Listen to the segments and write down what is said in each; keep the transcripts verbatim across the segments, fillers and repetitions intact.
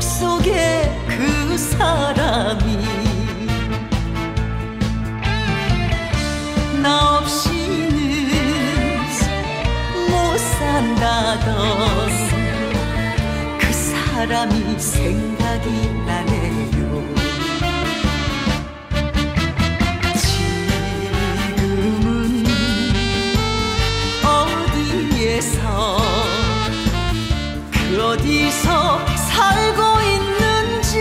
추억 속에 그 사람이 나 없이는 못 산다던 그 사람이 생각이 나네요. 지금은 어디에서 그 어디서 살고 있는지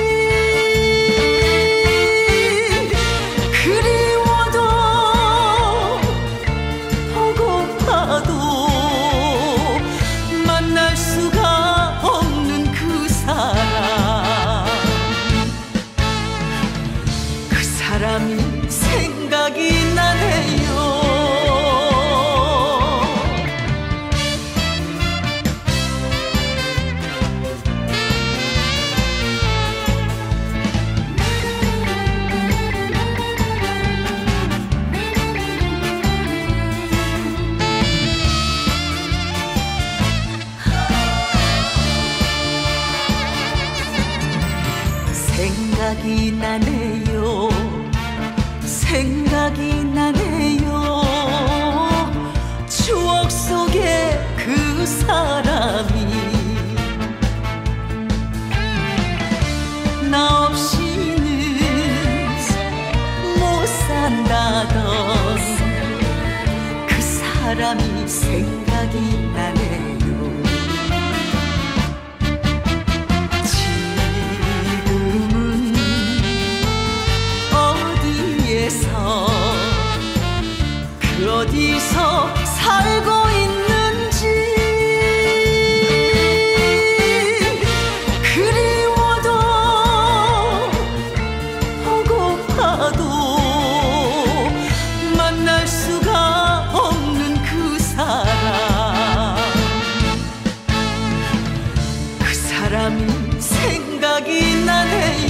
그리워도 보고파도 만날 수가 없는 그 사람, 그 사람이 생각이 나네요. 생각이 나네요. 생각이 나네요. 추억 속에 그 사람이 나 없이는 못 산다던 그 사람이 생각이 나네요. 그 어디서 살고 있는지 그리워도 보고파도 만날 수가 없는 그 사람, 그 사람이 생각이 나네요.